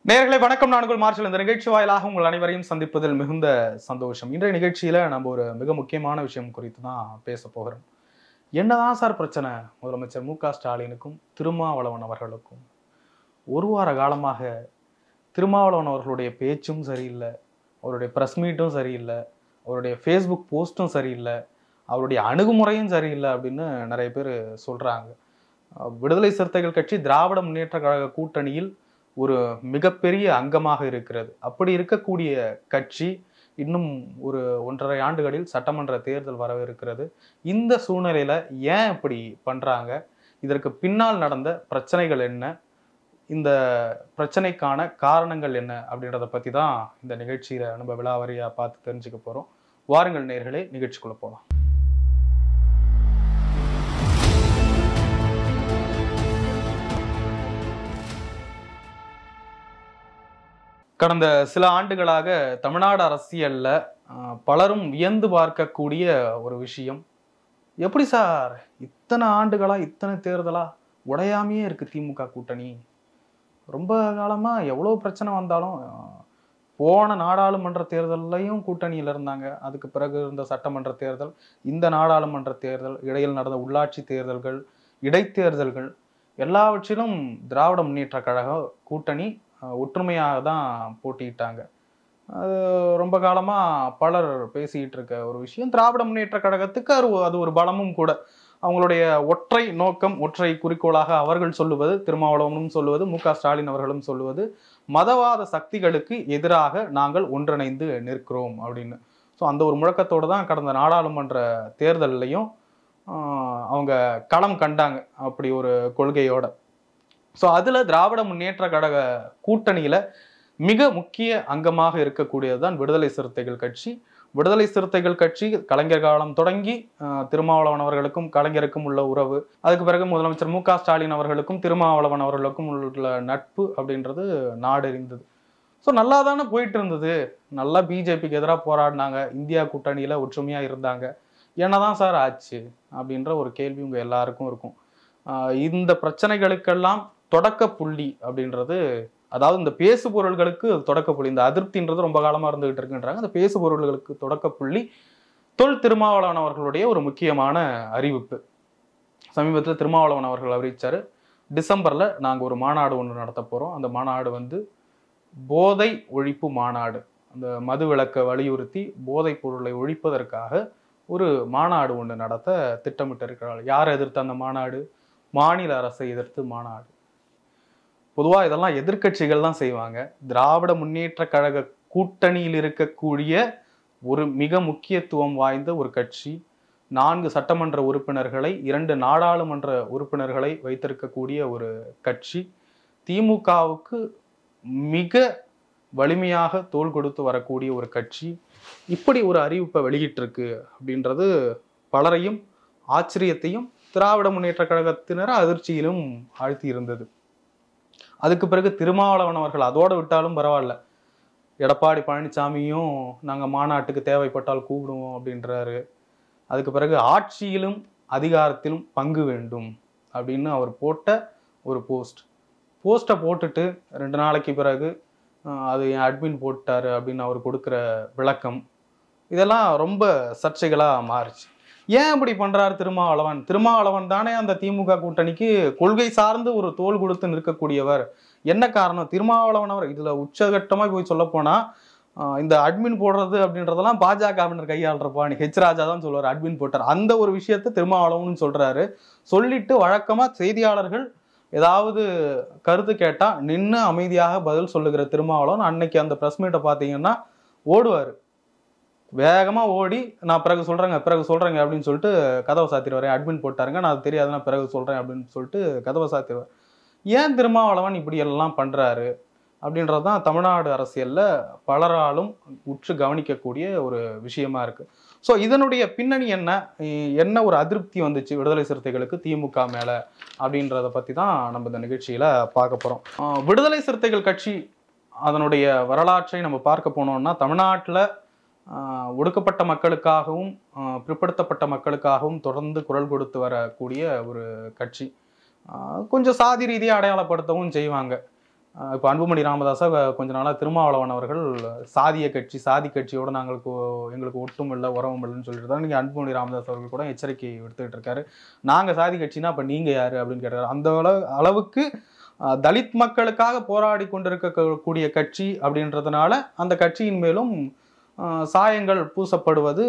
நேயர்களே வணக்கம். நான் உங்கள் மார்ஷல். இந்த நிகழ்ச்சி வாயிலாக உங்கள் அனைவரையும் சந்திப்பதில் மிகுந்த சந்தோஷம். இன்றைய நிகழ்ச்சியில நம்ம ஒரு மிக முக்கியமான விஷயம் குறித்து தான் பேச போகிறோம். என்னதான் சார் பிரச்சனை முதலமைச்சர் மு.க.ஸ்டாலினுக்கும் திருமாவளவன் அவர்களுக்கும்? ஒரு வார காலமாக திருமாவளவன் அவர்களுடைய பேச்சும் சரியில்லை, அவருடைய பிரஸ் மீட்டும் சரியில்லை, அவருடைய ஃபேஸ்புக் போஸ்ட்டும் சரியில்லை, அவருடைய அணுகுமுறையும் சரியில்லை அப்படின்னு நிறைய பேர் சொல்றாங்க. விடுதலை சிறுத்தைகள் கட்சி திராவிட முன்னேற்ற கழக கூட்டணியில் ஒரு மிகப்பெரிய அங்கமாக இருக்கிறது. அப்படி இருக்கக்கூடிய கட்சி இன்னும் ஒரு 1.5 ஆண்டுகளில் சட்டமன்ற தேர்தல் வரவிருக்கிறது. இந்த சூழ்நிலையில ஏன் இப்படி பண்றாங்க? இதற்கு பின்னால் நடந்த பிரச்சனைகள் என்ன? இந்த பிரச்சனைக்கான காரணங்கள் என்ன அப்படின்றத பத்தி தான் இந்த நிகழ்ச்சியில நம்ம விலாவரியா பார்த்து தெரிஞ்சுக்க போறோம். வாருங்கள் நேயர்களே, நிகழ்ச்சிக்குள்ள போலாம். கடந்த சில ஆண்டுகளாக தமிழ்நாடு அரசியல்ல பலரும் வியந்து பார்க்கக்கூடிய ஒரு விஷயம், எப்படி சார் இத்தனை ஆண்டுகளா இத்தனை தேர்தலா உடையாமையே இருக்கு திமுக கூட்டணி? ரொம்ப காலமா எவ்வளவு பிரச்சனை வந்தாலும் போன நாடாளுமன்ற தேர்தலையும் கூட்டணியில இருந்தாங்க. அதுக்கு பிறகு இருந்த சட்டமன்ற தேர்தல், இந்த நாடாளுமன்ற தேர்தல், இடையில் நடந்த உள்ளாட்சி தேர்தல்கள், இடைத்தேர்தல்கள் எல்லாவற்றிலும் திராவிட முன்னேற்ற கழக கூட்டணி ஒற்றுமையாக தான் போட்டியிட்டாங்க. அது ரொம்ப காலமா பலர் பேசிக்கிட்டு இருக்க ஒரு விஷயம். திராவிட முன்னேற்ற கழகத்துக்கு அது ஒரு பலமும் கூட. அவங்களுடைய ஒற்றை நோக்கம், ஒற்றை குறிக்கோளாக அவர்கள் சொல்லுவது, திருமாவளவனும் சொல்லுவது, மு.க.ஸ்டாலின் அவர்களும் சொல்லுவது, மதவாத சக்திகளுக்கு எதிராக நாங்கள் ஒன்றிணைந்து நிற்கிறோம் அப்படின்னு. ஸோ அந்த ஒரு முழக்கத்தோடு தான் கடந்த நாடாளுமன்ற தேர்தலையும் அவங்க களம் கண்டாங்க, அப்படி ஒரு கொள்கையோட. ஸோ அதில் திராவிட முன்னேற்ற கழக கூட்டணியில் மிக முக்கிய அங்கமாக இருக்கக்கூடியது தான் விடுதலை சிறுத்தைகள் கட்சி. விடுதலை சிறுத்தைகள் கட்சி கலைஞர் காலம் தொடங்கி திருமாவளவன் அவர்களுக்கும் கலைஞருக்கும் உள்ள உறவு, அதுக்கு பிறகு முதலமைச்சர் மு.க.ஸ்டாலின் அவர்களுக்கும் திருமாவளவன் அவர்களுக்கும் உள்ள நட்பு அப்படின்றது நாடறிந்தது. ஸோ நல்லா தானே போயிட்டு இருந்தது. நல்லா பிஜேபிக்கு எதிராக போராடினாங்க, இந்தியா கூட்டணியில் ஒற்றுமையாக இருந்தாங்க. என்னதான் சார் ஆச்சு அப்படின்ற ஒரு கேள்வி உங்கள் எல்லாருக்கும் இருக்கும். இந்த பிரச்சனைகளுக்கெல்லாம் தொடக்க புள்ளி அப்படின்றது, அதாவது இந்த பேசு பொருள்களுக்கு தொடக்க புள்ளி, இந்த அதிருப்தின்றது ரொம்ப காலமாக இருந்துகிட்டு இருக்குன்றாங்க. அந்த பேசு பொருள்களுக்கு தொடக்க புள்ளி தொல் திருமாவளவன் அவர்களுடைய ஒரு முக்கியமான அறிவிப்பு. சமீபத்தில் திருமாவளவன் அவர்கள் அறிவிச்சாரு, டிசம்பர்ல நாங்கள் ஒரு மாநாடு ஒன்று நடத்த போறோம். அந்த மாநாடு வந்து போதை ஒழிப்பு மாநாடு. அந்த மது விலக்கை வலியுறுத்தி போதைப் பொருளை ஒழிப்பதற்காக ஒரு மாநாடு ஒன்று நடத்த திட்டமிட்டு இருக்கிறார்கள். யாரை எதிர்த்து அந்த மாநாடு? மாநில அரசை எதிர்த்து மாநாடு. பொதுவாக இதெல்லாம் எதிர்கட்சிகள் தான் செய்வாங்க. திராவிட முன்னேற்ற கழக கூட்டணியில் இருக்கக்கூடிய ஒரு மிக முக்கியத்துவம் வாய்ந்த ஒரு கட்சி, 4 சட்டமன்ற உறுப்பினர்களை, 2 நாடாளுமன்ற உறுப்பினர்களை வைத்திருக்கக்கூடிய ஒரு கட்சி, திமுகவுக்கு மிக வலிமையாக தோள் கொடுத்து வரக்கூடிய ஒரு கட்சி இப்படி ஒரு அறிவிப்பை வெளியிட்டிருக்கு அப்படின்றது பலரையும் ஆச்சரியத்தையும் திராவிட முன்னேற்ற கழகத்தினர் அதிர்ச்சியிலும் ஆழ்த்தி இருந்தது. அதுக்கு பிறகு திருமாவளவன் அவர்கள் அதோடு விட்டாலும் பரவாயில்ல, எடப்பாடி பழனிசாமியும் நாங்கள் மாநாட்டுக்கு தேவைப்பட்டால் கூப்பிடுவோம் அப்படின்றாரு. அதுக்கு பிறகு ஆட்சியிலும் அதிகாரத்திலும் பங்கு வேண்டும் அப்படின்னு அவர் போட்ட ஒரு போஸ்ட்டை போட்டுட்டு 2 நாளைக்கு பிறகு அது என் அட்மின் போட்டாரு அப்படின்னு அவர் கொடுக்குற விளக்கம், இதெல்லாம் ரொம்ப சர்ச்சைகளாக மாறுச்சு. ஏன் இப்படி பண்றாரு திருமாவளவன்? திருமாவளவன் தானே அந்த திமுக கூட்டணிக்கு கொள்கை சார்ந்து ஒரு தோள் கொடுத்து நிற்கக்கூடியவர். என்ன காரணம்? திருமாவளவன் அவர் இதுல உச்சகட்டமா போய் சொல்ல போனா, இந்த அட்மின் போடுறது அப்படின்றதெல்லாம் பாஜகவினர் கையாளுறப்பா, ஹெச் ராஜா தான் சொல்லுவார் அட்மின் போட்டார். அந்த ஒரு விஷயத்த திருமாவளவன் சொல்றாரு. சொல்லிட்டு வழக்கமா செய்தியாளர்கள் ஏதாவது கருத்து கேட்டா நின்று அமைதியாக பதில் சொல்லுகிற திருமாவளவன் அன்னைக்கு அந்த பிரஸ் மீட்டை பார்த்தீங்கன்னா ஓடுவார். வேகமா ஓடி நான் பிறகு சொல்றேங்க அப்படின்னு சொல்லிட்டு கதவை சாத்திடுவார். அட்மின் போட்டாருங்க, நான் அது தெரியாது, நான் பிறகு சொல்றேன் அப்படின்னு சொல்லிட்டு கதவை சாத்திடுவார். ஏன் திருமாவளவன் இப்படி எல்லாம் பண்றாரு அப்படின்றதுதான் தமிழ்நாடு அரசியல்ல பலராலும் உற்று கவனிக்கக்கூடிய ஒரு விஷயமா இருக்கு. ஸோ இதனுடைய பின்னணி என்ன ஒரு அதிருப்தி வந்துச்சு விடுதலை சிறுத்தைகளுக்கு திமுக மேல அப்படின்றத பத்தி தான் நம்ம இந்த நிகழ்ச்சியில பார்க்க போறோம். விடுதலை சிறுத்தைகள் கட்சி அதனுடைய வரலாற்றை நம்ம பார்க்க போனோம்னா, தமிழ்நாட்டில் ஒடுக்கப்பட்ட மக்களுக்காகவும் பிற்படுத்தப்பட்ட மக்களுக்காகவும் தொடர்ந்து குரல் கொடுத்து வரக்கூடிய ஒரு கட்சி. கொஞ்சம் சாதி ரீதியாக அடையாளப்படுத்தவும் செய்வாங்க. இப்போ அன்புமணி ராமதாஸை கொஞ்ச நாளாக திருமாவளவன் அவர்கள் சாதி கட்சியோட எங்களுக்கு ஒட்டும் இல்லை உறவும் இல்லைன்னு சொல்லிட்டு தான் நீங்கள் அன்புமணி ராமதாஸ் அவர்கள் கூட எச்சரிக்கை விடுத்துக்கிட்டு இருக்காரு. நாங்கள் சாதி கட்சினா அப்போ நீங்கள் யார் அப்படின்னு கேட்டார். அந்த அளவுக்கு தலித் மக்களுக்காக போராடி கொண்டிருக்கக்கூடிய கட்சி அப்படின்றதுனால அந்த கட்சியின் மேலும் சாயங்கள் பூசப்படுவது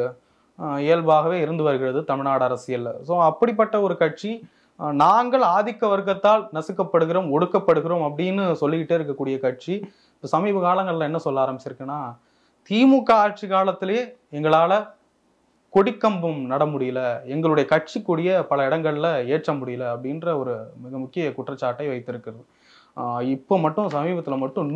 இயல்பாகவே இருந்து வருகிறது தமிழ்நாடு அரசியலில். ஸோ அப்படிப்பட்ட ஒரு கட்சி நாங்கள் ஆதிக்க வர்க்கத்தால் நசுக்கப்படுகிறோம், ஒடுக்கப்படுகிறோம் அப்படின்னு சொல்லிக்கிட்டே இருக்கக்கூடிய கட்சி இப்போ சமீப காலங்களில் என்ன சொல்ல ஆரம்பிச்சிருக்குன்னா, திமுக ஆட்சி காலத்திலே எங்களால் கொடிக்கம்பம் நட முடியல, எங்களுடைய கட்சி கொடிய பல இடங்கள்ல ஏற்ற முடியல அப்படின்ற ஒரு மிக முக்கிய குற்றச்சாட்டை வைத்திருக்கிறது. இப்போ மட்டும் சமீபத்தில் மட்டும்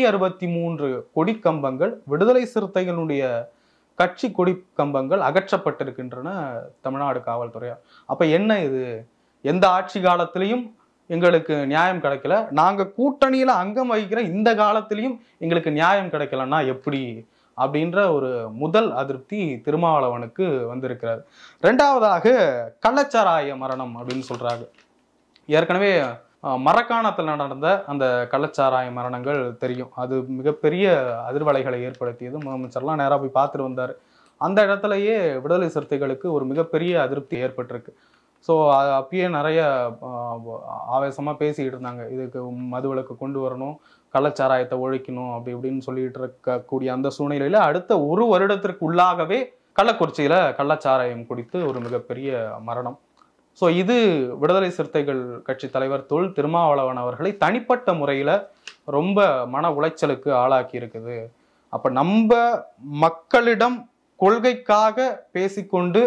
163 கொடிக்கம்பங்கள் விடுதலை சிறுத்தைகளுடைய கட்சி கொடி கம்பங்கள் அகற்றப்பட்டிருக்கின்றன தமிழ்நாடு காவல்துறையால். அப்ப என்ன இது, எந்த ஆட்சி காலத்திலையும் எங்களுக்கு நியாயம் கிடைக்கல, நாங்க கூட்டணியில அங்கம் வகிக்கிற இந்த காலத்திலையும் எங்களுக்கு நியாயம் கிடைக்கலன்னா எப்படி அப்படின்ற ஒரு முதல் அதிருப்தி திருமாவளவனுக்கு வந்திருக்கிறார். ரெண்டாவதாக கள்ளச்சாராய மரணம் அப்படின்னு சொல்றாங்க. ஏற்கனவே மரக்காணத்தில் நடந்த அந்த கள்ளச்சாராய மரணங்கள் தெரியும். அது மிகப்பெரிய அதிர்வலைகளை ஏற்படுத்தியது. முதலமைச்சர்லாம் நேராக போய் பார்த்துட்டு வந்தார். அந்த இடத்துலையே விடுதலை சிறுத்தைகளுக்கு ஒரு மிகப்பெரிய அதிருப்தி ஏற்பட்டிருக்கு. ஸோ அப்பயே நிறைய ஆவேசமாக பேசிக்கிட்டு இருந்தாங்க, இதுக்கு மதுவிலக்கு கொண்டு வரணும், கள்ளச்சாராயத்தை ஒழிக்கணும் அப்படி இப்படின்னு சொல்லிட்டு இருக்கக்கூடிய அந்த சூழ்நிலையில அடுத்த ஒரு வருடத்திற்கு உள்ளாகவே கள்ளக்குறிச்சியில் கள்ளச்சாராயம் குடித்து ஒரு மிகப்பெரிய மரணம். ஸோ இது விடுதலை சிறுத்தைகள் கட்சி தலைவர் தொல் திருமாவளவன் அவர்களை தனிப்பட்ட முறையில் ரொம்ப மன உளைச்சலுக்கு ஆளாக்கி இருக்குது. அப்போ நம்ம மக்களிடம் கொள்கைக்காக பேசிக்கொண்டு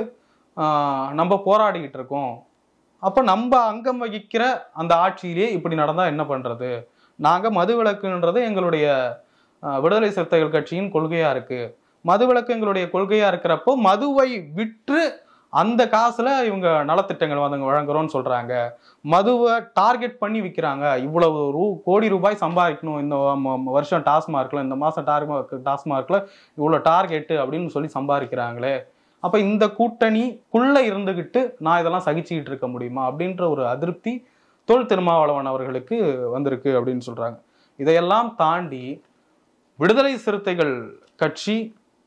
நம்ம போராடிக்கிட்டு இருக்கோம். அப்போ நம்ம அங்கம் வகிக்கிற அந்த ஆட்சியிலே இப்படி நடந்தால் என்ன பண்ணுறது? நாங்கள் மதுவிலக்குன்றது எங்களுடைய விடுதலை சிறுத்தைகள் கட்சியின் கொள்கையாக இருக்குது. மதுவிலக்கு எங்களுடைய கொள்கையாக இருக்கிறப்போ மதுவை விற்று அந்த காசுல இவங்க நலத்திட்டங்கள் வழங்குறோம்னு சொல்றாங்க. மதுவை டார்கெட் பண்ணி விற்கிறாங்க. இவ்வளவு கோடி ரூபாய் சம்பாதிக்கணும் இந்த வருஷம் டாஸ்மார்க்ல, இந்த மாசம் டாஸ்மார்க்ல இவ்வளவு டார்கெட் அப்படின்னு சொல்லி சம்பாதிக்கிறாங்களே. அப்ப இந்த கூட்டணிக்குள்ள இருந்துகிட்டு நான் இதெல்லாம் சகிச்சுக்கிட்டு இருக்க முடியுமா அப்படின்ற ஒரு அதிருப்தி தொல் திருமாவளவன் அவர்களுக்கு வந்திருக்கு அப்படின்னு சொல்றாங்க. இதையெல்லாம் தாண்டி விடுதலை சிறுத்தைகள் கட்சி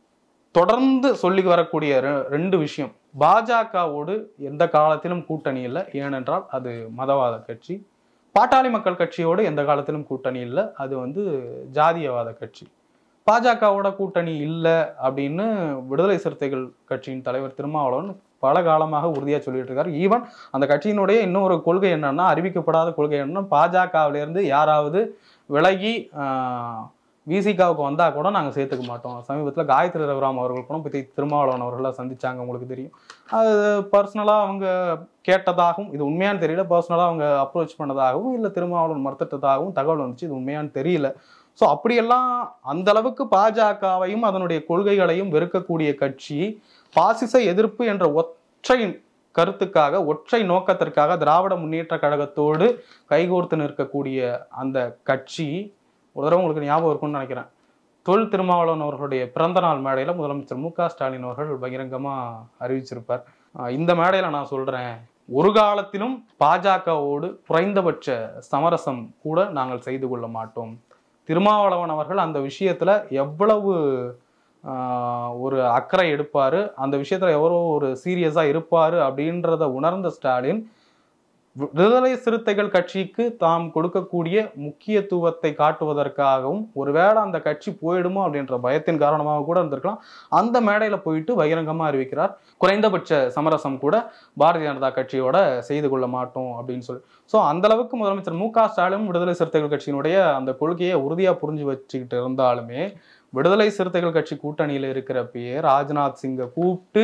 தொடர்ந்து சொல்லி வரக்கூடிய ரெண்டு விஷயம், பாஜகவோடு எந்த காலத்திலும் கூட்டணி இல்லை, ஏனென்றால் அது மதவாத கட்சி. பாட்டாளி மக்கள் கட்சியோடு எந்த காலத்திலும் கூட்டணி இல்லை, அது ஜாதியவாத கட்சி. பாஜகவோட கூட்டணி இல்லை அப்படின்னு விடுதலை சிறுத்தைகள் கட்சியின் தலைவர் திருமாவளவன் பல காலமாக உறுதியாக சொல்லிட்டு இருக்காரு. ஈவன் அந்த கட்சியினுடைய இன்னொரு கொள்கை என்னன்னா, அறிவிக்கப்படாத கொள்கை என்னன்னா, பாஜகவிலேருந்து யாராவது விலகி விசிகாவுக்கு வந்தால் கூட நாங்கள் சேர்த்துக்க மாட்டோம். சமீபத்தில் காயத்ரி ரகுராம் அவர்கள் கூட பற்றி திருமாவளவன் அவர்களை சந்திச்சாங்க, உங்களுக்கு தெரியும். அது பர்சனலாக அவங்க கேட்டதாகவும், இது உண்மையானு தெரியல, பர்சனலாக அவங்க அப்ரோச் பண்ணதாகவும் இல்லை திருமாவளவன் மறுத்ததாகவும் தகவல் வந்துச்சு. இது உண்மையானு தெரியல. ஸோ அப்படியெல்லாம் அந்த அளவுக்கு பாஜகவையும் அதனுடைய கொள்கைகளையும் வெறுக்கக்கூடிய கட்சி, பாசிச எதிர்ப்பு என்ற ஒற்றை கருத்துக்காக, ஒற்றை நோக்கத்திற்காக திராவிட முன்னேற்ற கழகத்தோடு கைகோர்த்து நிற்கக்கூடிய அந்த கட்சி, ஒரு தடவை உங்களுக்கு ஞாபகம் இருக்கும்னு நினைக்கிறேன், தொல் திருமாவளவன் அவர்களுடைய பிறந்த நாள் மேடையில் முதலமைச்சர் மு.க. ஸ்டாலின் அவர்கள் பகிரங்கமாக அறிவிச்சிருப்பார். இந்த மேடையில் நான் சொல்கிறேன், ஒரு காலத்திலும் பாஜகவோடு குறைந்தபட்ச சமரசம் கூட நாங்கள் செய்து கொள்ள மாட்டோம். திருமாவளவன் அவர்கள் அந்த விஷயத்தில் எவ்வளவு ஒரு அக்கறை எடுப்பார், அந்த விஷயத்தில் எவ்வளோ ஒரு சீரியஸாக இருப்பார் அப்படின்றத உணர்ந்த ஸ்டாலின் விடுதலை சிறுத்தைகள் கட்சிக்கு தாம் கொடுக்கக்கூடிய முக்கியத்துவத்தை காட்டுவதற்காகவும், ஒருவேளை அந்த கட்சி போயிடுமோ அப்படின்ற பயத்தின் காரணமாக கூட இருந்திருக்கலாம், அந்த மேடையில் போயிட்டு பகிரங்கமாக அறிவிக்கிறார், குறைந்தபட்ச சமரசம் கூட பாரதிய ஜனதா கட்சியோட செய்து கொள்ள மாட்டோம் அப்படின்னு சொல்லி. ஸோ அந்த அளவுக்கு முதலமைச்சர் மு.க. ஸ்டாலின் விடுதலை சிறுத்தைகள் கட்சியினுடைய அந்த கொள்கையை உறுதியாக புரிஞ்சு வச்சுக்கிட்டு இருந்தாலுமே, விடுதலை சிறுத்தைகள் கட்சி கூட்டணியில் இருக்கிறப்பயே ராஜ்நாத் சிங்கை கூப்பிட்டு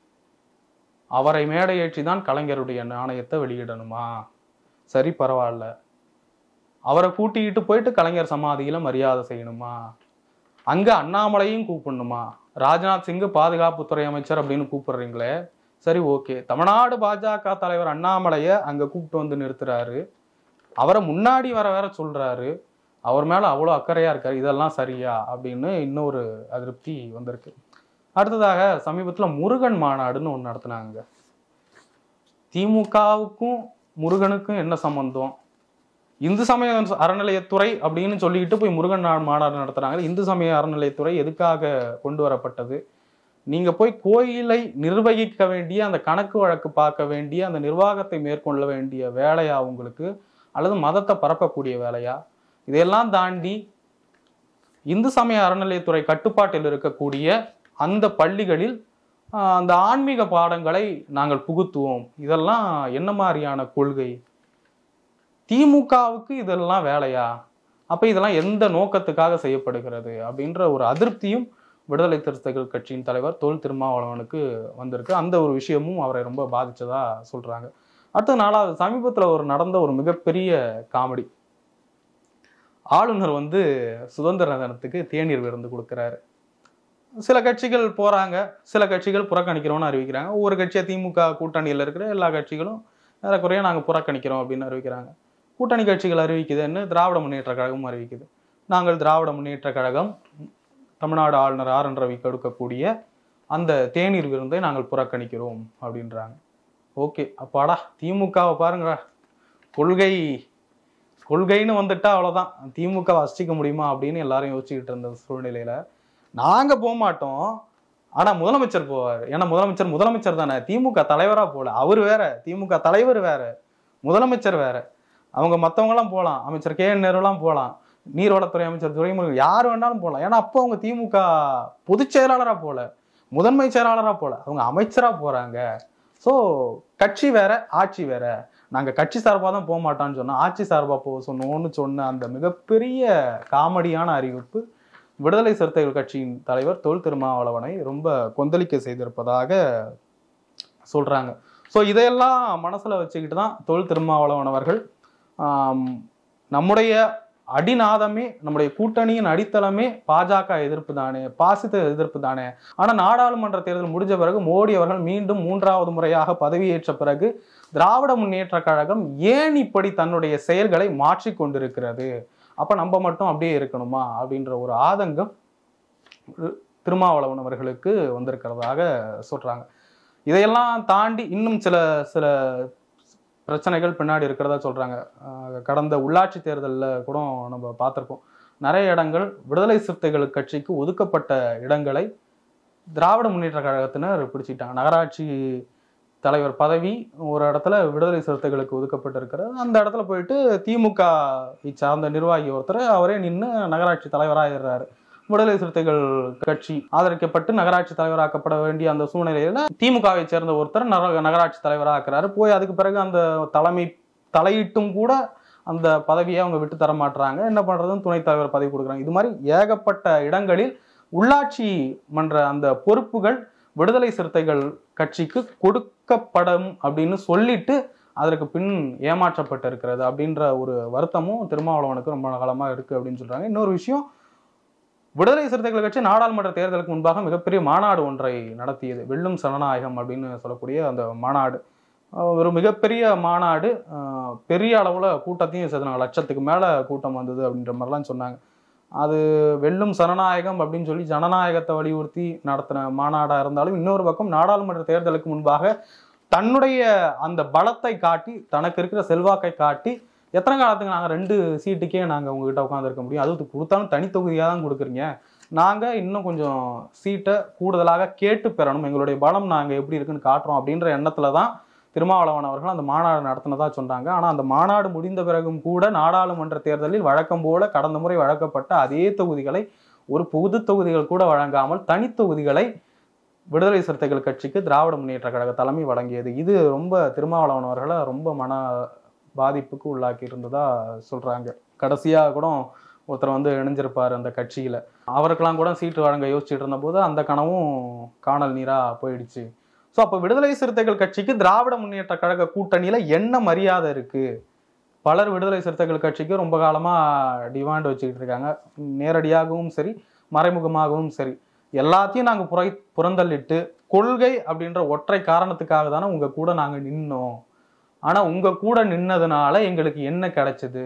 அவரை மேடையேற்றி தான் கலைஞருடைய நாணயத்தை வெளியிடணுமா? சரி, பரவாயில்ல. அவரை கூட்டிக்கிட்டு போயிட்டு கலைஞர் சமாதியில மரியாதை செய்யணுமா? அங்க அண்ணாமலையும் கூப்பிடணுமா? ராஜ்நாத் சிங் பாதுகாப்புத்துறை அமைச்சர் அப்படின்னு கூப்பிடுறீங்களே, சரி ஓகே. தமிழ்நாடு பாஜக தலைவர் அண்ணாமலையை அங்க கூப்பிட்டு வந்து நிறுத்துறாரு, அவரை முன்னாடி வேற சொல்றாரு, அவர் மேல அவ்வளோ அக்கறையா இருக்காரு, இதெல்லாம் சரியா அப்படின்னு இன்னொரு அதிருப்தி வந்திருக்கு. அடுத்ததாக சமீபத்தில் முருகன் மாநாடுன்னு ஒன்று நடத்தினாங்க. திமுகவுக்கும் முருகனுக்கும் என்ன சம்பந்தம்? இந்து சமய அறநிலையத்துறை அப்படின்னு சொல்லிக்கிட்டு போய் முருகன் மாநாடு நடத்துறாங்க. இந்து சமய அறநிலையத்துறை எதுக்காக கொண்டு வரப்பட்டது? நீங்க போய் கோயிலை நிர்வகிக்க வேண்டிய அந்த கணக்கு வழக்கு பார்க்க வேண்டிய அந்த நிர்வாகத்தை மேற்கொள்ள வேண்டிய வேலையா உங்களுக்கு, அல்லது மதத்தை பரப்பக்கூடிய வேலையா? இதையெல்லாம் தாண்டி இந்து சமய அறநிலையத்துறை கட்டுப்பாட்டில் இருக்கக்கூடிய அந்த பள்ளிகளில் அந்த ஆன்மீக பாடங்களை நாங்கள் புகுத்துவோம். இதெல்லாம் என்ன மாதிரியான கொள்கை? திமுகவுக்கு இதெல்லாம் வேலையா? அப்ப இதெல்லாம் எந்த நோக்கத்துக்காக செய்யப்படுகிறது அப்படின்ற ஒரு அதிருப்தியும் விடுதலை சிறுத்தைகள் கட்சியின் தலைவர் தொல் திருமாவளவனுக்கு வந்திருக்கு. அந்த ஒரு விஷயமும் அவரை ரொம்ப பாதிச்சதா சொல்றாங்க. அடுத்த நாளாவது சமீபத்துல நடந்த ஒரு மிகப்பெரிய காமெடி. ஆளுநர் சுதந்திர தினத்துக்கு தேநீர் விருந்து கொடுக்கிறாரு. சில கட்சிகள் போறாங்க, சில கட்சிகள் புறக்கணிக்கிறோம்னு அறிவிக்கிறாங்க. ஒவ்வொரு கட்சியா திமுக கூட்டணியில் இருக்கிற எல்லா கட்சிகளும் ஏறக்குறைய நாங்க புறக்கணிக்கிறோம் அப்படின்னு அறிவிக்கிறாங்க. கூட்டணி கட்சிகள் அறிவிக்குதுன்னு திராவிட முன்னேற்ற கழகமும் அறிவிக்குது. நாங்கள் திராவிட முன்னேற்ற கழகம் தமிழ்நாடு ஆளுநர் ஆர் என் ரவி கொடுக்கக்கூடிய அந்த தேநீர் விருந்தை நாங்கள் புறக்கணிக்கிறோம் அப்படின்றாங்க. ஓகே, அப்பாடா திமுகவை பாருங்க, கொள்கைன்னு வந்துட்டா அவ்வளவுதான், திமுக வசிக்க முடியுமா அப்படின்னு எல்லாரும் யோசிச்சுக்கிட்டு இருந்த சூழ்நிலையில நாங்க போக மாட்டோம், ஆனா முதலமைச்சர் போவார். ஏன்னா முதலமைச்சர் தானே, திமுக தலைவரா போல. அவர் வேற, திமுக தலைவர் வேற, முதலமைச்சர் வேற. அவங்க மத்தவங்க எல்லாம் போகலாம், அமைச்சர் கே என் நேருலாம் போகலாம், நீர்வளத்துறை அமைச்சர் துரைமுருகன் யார் வேணாலும் போகலாம். ஏன்னா அப்போ அவங்க திமுக பொதுச் செயலாளரா போல, முதன்மை செயலாளரா போல, அவங்க அமைச்சரா போறாங்க. ஸோ கட்சி வேற ஆட்சி வேற. நாங்க கட்சி சார்பா தான் போக மாட்டோம்னு சொன்னா ஆட்சி சார்பா போக சொன்னோன்னு சொன்ன அந்த மிகப்பெரிய காமெடியான அறிவிப்பு விடுதலை சிறுத்தைகள் கட்சியின் தலைவர் தொல் திருமாவளவனை ரொம்ப கொந்தளிக்க செய்திருப்பதாக சொல்றாங்க. ஸோ இதையெல்லாம் மனசுல வச்சுக்கிட்டு தான் தொல் திருமாவளவன் அவர்கள் நம்முடைய அடிநாதமே, நம்முடைய கூட்டணியின் அடித்தளமே பாஜக எதிர்ப்பு தானே, பாசிச எதிர்ப்பு தானே. ஆனா நாடாளுமன்ற தேர்தல் முடிஞ்ச பிறகு மோடி அவர்கள் மீண்டும் 3வது முறையாக பதவியேற்ற பிறகு திராவிட முன்னேற்ற கழகம் ஏன் இப்படி தன்னுடைய செயல்களை மாற்றி கொண்டிருக்கிறது? அப்ப நம்ம மட்டும் அப்படியே இருக்கணுமா அப்படின்ற ஒரு ஆதங்கம் திருமாவளவன் அவர்களுக்கு வந்திருக்கிறதாக சொல்றாங்க. இதையெல்லாம் தாண்டி இன்னும் சில சில பிரச்சனைகள் பின்னாடி இருக்கிறதா சொல்றாங்க. கடந்த உள்ளாட்சி தேர்தலில் கூட நம்ம பார்த்திருப்போம். நிறைய இடங்கள் விடுதலை சிறுத்தைகள் கட்சிக்கு ஒதுக்கப்பட்ட இடங்களை திராவிட முன்னேற்ற கழகத்தினர் பிடிச்சிட்டாங்க. நகராட்சி தலைவர் பதவி ஒரு இடத்துல விடுதலை சிறுத்தைகளுக்கு ஒதுக்கப்பட்டிருக்கிறது. அந்த இடத்துல போயிட்டு திமுக சார்ந்த நிர்வாகி ஒருத்தர் அவரே நின்று நகராட்சி தலைவராகிறாரு. விடுதலை சிறுத்தைகள் கட்சி ஆதரிக்கப்பட்டு நகராட்சி தலைவராக்கப்பட வேண்டிய அந்த சூழ்நிலையில திமுகவை சேர்ந்த ஒருத்தர் நகராட்சி தலைவராக்குறாரு. போய் அதுக்கு பிறகு அந்த தலையிட்டும் கூட அந்த பதவியை அவங்க விட்டு தர மாட்டாங்க. என்ன பண்றதுன்னு துணைத் தலைவர் பதவி கொடுக்குறாங்க. இது மாதிரி ஏகப்பட்ட இடங்களில் உள்ளாட்சி மன்ற அந்த பொறுப்புகள் விடுதலை சிறுத்தைகள் கட்சிக்கு கொடுக்கப்படும் அப்படின்னு சொல்லிட்டு அதற்கு பின் ஏமாற்றப்பட்டு இருக்கிறது அப்படின்ற ஒரு வருத்தமும் திருமாவளவனுக்கு ரொம்ப காலமா இருக்கு அப்படின்னு சொல்றாங்க. இன்னொரு விஷயம், விடுதலை சிறுத்தைகள் கட்சி நாடாளுமன்ற தேர்தலுக்கு முன்பாக மிகப்பெரிய மாநாடு ஒன்றை நடத்தியது. வெல்லும் சனநாயகம் அப்படின்னு சொல்லக்கூடிய அந்த மாநாடு ஒரு மிகப்பெரிய மாநாடு. பெரிய அளவுல கூட்டத்தையும் சேர்த்தாங்க. லட்சத்துக்கு மேல கூட்டம் வந்தது அப்படின்ற மாதிரிலாம் சொன்னாங்க. அது வெல்லும் சனநாயகம் அப்படின்னு சொல்லி ஜனநாயகத்தை வலியுறுத்தி நடத்தின மாநாடா இருந்தாலும், இன்னொரு பக்கம் நாடாளுமன்ற தேர்தலுக்கு முன்பாக தன்னுடைய அந்த பலத்தை காட்டி, தனக்கு இருக்கிற செல்வாக்கை காட்டி, எத்தனை காலத்துக்கு நாங்கள் 2 சீட்டுக்கே நாங்கள் உங்ககிட்ட உட்காந்துருக்க முடியும், அது கொடுத்தாலும் தனித்தொகுதியாக தான் கொடுக்குறீங்க, நாங்கள் இன்னும் கொஞ்சம் சீட்டை கூடுதலாக கேட்டு பெறணும், எங்களுடைய பலம் நாங்கள் எப்படி இருக்குன்னு காட்டுறோம் அப்படின்ற எண்ணத்தில் தான் திருமாவளவன் அவர்கள் அந்த மாநாடு நடத்தினதா சொன்னாங்க. ஆனால் அந்த மாநாடு முடிந்த பிறகும் கூட நாடாளுமன்ற தேர்தலில் வழக்கம் போல கடந்த முறை வழங்கப்பட்ட அதே தொகுதிகளை ஒரு பொது தொகுதிகள் கூட வழங்காமல் தனித்தொகுதிகளை விடுதலை சிறுத்தைகள் கட்சிக்கு திராவிட முன்னேற்ற கழக தலைமை வழங்கியது. இது ரொம்ப திருமாவளவன் அவர்களை ரொம்ப மன பாதிப்புக்கு உள்ளாக்கி இருந்ததா சொல்றாங்க. கடைசியா கூட ஒருத்தர் இணைஞ்சிருப்பாரு அந்த கட்சியில. அவருக்கெல்லாம் கூட சீட்டு வழங்க யோசிச்சுட்டு இருந்த போது அந்த கனவும் காணல் நீரா போயிடுச்சு. ஸோ அப்போ விடுதலை சிறுத்தைகள் கட்சிக்கு திராவிட முன்னேற்ற கழக கூட்டணியில என்ன மரியாதை இருக்கு? பலர் விடுதலை சிறுத்தைகள் கட்சிக்கு ரொம்ப காலமா டிமாண்ட் வச்சுக்கிட்டு இருக்காங்க. நேரடியாகவும் சரி, மறைமுகமாகவும் சரி, எல்லாத்தையும் நாங்க புறந்தள்ளிட்டு கொள்கை அப்படின்ற ஒற்றை காரணத்துக்காக தானே உங்க கூட நாங்க நின்னோம். ஆனா உங்க கூட நின்னதுனால எங்களுக்கு என்ன கிடைச்சது?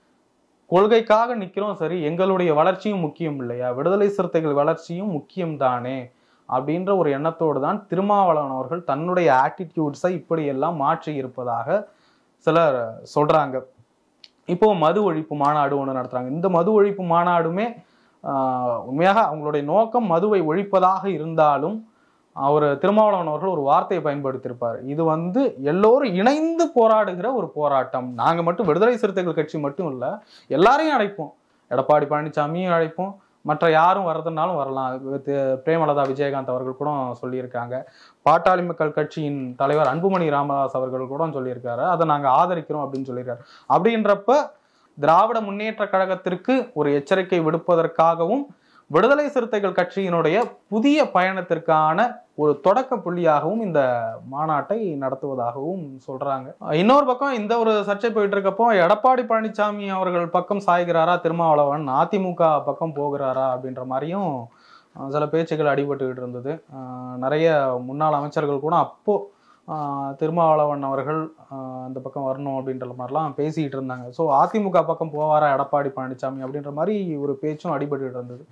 கொள்கைக்காக நிக்கிறோம் சரி, எங்களுடைய வளர்ச்சியும் முக்கியம் இல்லையா? விடுதலை சிறுத்தைகள் வளர்ச்சியும் முக்கியம் தானே அப்படின்ற ஒரு எண்ணத்தோடு தான் திருமாவளவன் அவர்கள் தன்னுடைய ஆட்டிடியூட்ஸை இப்படி எல்லாம் மாற்றி இருப்பதாக சிலர் சொல்றாங்க. இப்போ மது ஒழிப்பு மாநாடு ஒன்று நடத்துறாங்க. இந்த மது ஒழிப்பு மாநாடுமே உண்மையாக அவங்களுடைய நோக்கம் மதுவை ஒழிப்பதாக இருந்தாலும் அவர் திருமாவளவன் அவர்கள் ஒரு வார்த்தையை பயன்படுத்தியிருப்பார். இது எல்லோரும் இணைந்து போராடுகிற ஒரு போராட்டம். நாங்க மட்டும் விடுதலை சிறுத்தைகள் கட்சி மட்டும் இல்ல, எல்லாரையும் அழைப்போம். எடப்பாடி பழனிசாமியும் அழைப்போம், மற்ற யாரும் வர்றதுனாலும் வரலாம். பிரேமலதா விஜயகாந்த் அவர்கள் கூட சொல்லியிருக்காங்க. பாட்டாளி மக்கள் கட்சியின் தலைவர் அன்புமணி ராமதாஸ் அவர்கள் கூட சொல்லியிருக்காரு, அதை நாங்க ஆதரிக்கிறோம் அப்படின்னு சொல்லியிருக்காரு. அப்படின்றப்ப திராவிட முன்னேற்ற கழகத்திற்கு ஒரு எச்சரிக்கை விடுப்பதற்காகவும் விடுதலை சிறுத்தைகள் கட்சியினுடைய புதிய பயணத்திற்கான ஒரு தொடக்க புள்ளியாகவும் இந்த மாநாட்டை நடத்துவதாகவும் சொல்றாங்க. இன்னொரு பக்கம் இந்த ஒரு சர்ச்சை போயிட்டு இருக்கப்போ எடப்பாடி பழனிசாமி அவர்கள் பக்கம் சாய்கிறாரா திருமாவளவன், அதிமுக பக்கம் போகிறாரா அப்படின்ற மாதிரியும் சில பேச்சுகள் அடிபட்டுக்கிட்டு இருந்தது. நிறைய முன்னாள் அமைச்சர்கள் கூட அப்போ திருமாவளவன் அவர்கள் அந்த பக்கம் வரணும் அப்படின்ற மாதிரிலாம் பேசிக்கிட்டு இருந்தாங்க. ஸோ அதிமுக பக்கம் போவாரா எடப்பாடி பழனிசாமி அப்படின்ற மாதிரி ஒரு பேச்சும் அடிபட்டுக்கிட்டு இருந்தது.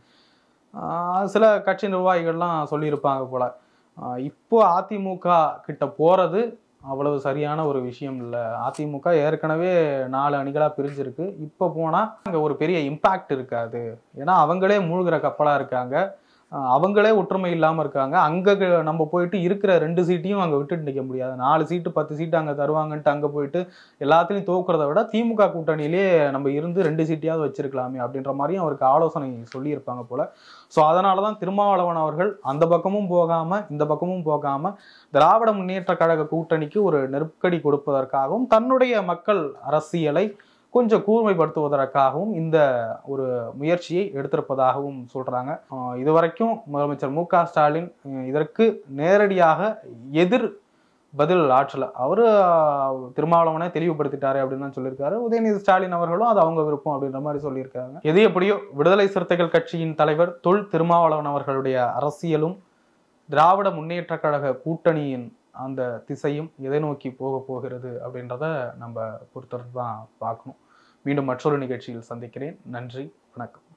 சில கட்சி நிர்வாகிகள்லாம் சொல்லியிருப்பாங்க போல, இப்போ அதிமுக கிட்ட போறது அவ்வளவு சரியான ஒரு விஷயம் இல்லை. அதிமுக ஏற்கனவே 4 அணிகளா பிரிஞ்சிருக்கு. இப்போ போனா அங்க ஒரு பெரிய இம்பாக்ட் இருக்காது. ஏன்னா அவங்களே மூழ்கிற கப்பலா இருக்காங்க, அவங்களே ஒற்றுமை இல்லாம இருக்காங்க. அங்க நம்ம போயிட்டு இருக்கிற 2 சீட்டையும் அங்க விட்டுட்டு நிற்க முடியாது. 4 சீட்டு 10 சீட்டு அங்க தருவாங்கன்ட்டு அங்க போயிட்டு எல்லாத்திலையும் தோக்குறத விட திமுக கூட்டணியிலே நம்ம இருந்து 2 சீட்டையாவது வச்சிருக்கலாமே அப்படின்ற மாதிரியும் அவருக்கு ஆலோசனை சொல்லியிருப்பாங்க போல. ஸோ அதனாலதான் திருமாவளவன் அவர்கள் அந்த பக்கமும் போகாம இந்த பக்கமும் போகாம திராவிட முன்னேற்ற கழக கூட்டணிக்கு ஒரு நெருக்கடி கொடுப்பதற்காகவும் தன்னுடைய மக்கள் அரசியலை கொஞ்சம் கூர்மைப்படுத்துவதற்காகவும் இந்த ஒரு முயற்சியை எடுத்திருப்பதாகவும் சொல்றாங்க. இதுவரைக்கும் முதலமைச்சர் மு.க. ஸ்டாலின் இதற்கு நேரடியாக எதிர் பதில் ஆற்றல. அவரு திருமாவளவனை தெளிவுபடுத்திட்டாரு அப்படின்னு தான் சொல்லியிருக்காரு. உதயநிதி ஸ்டாலின் அவர்களும் அது அவங்க விருப்பம் அப்படின்ற மாதிரி சொல்லியிருக்காங்க. எது எப்படியோ விடுதலை சிறுத்தைகள் கட்சியின் தலைவர் தொல் திருமாவளவன் அவர்களுடைய அரசியலும் திராவிட முன்னேற்ற கழக கூட்டணியின் அந்த திசையும் எதை நோக்கி போக போகிறது அப்படின்றத நம்ம பொறுத்தவரை தான் பார்க்கணும். மீண்டும் மற்றொரு நிகழ்ச்சியில் சந்திக்கிறேன். நன்றி, வணக்கம்.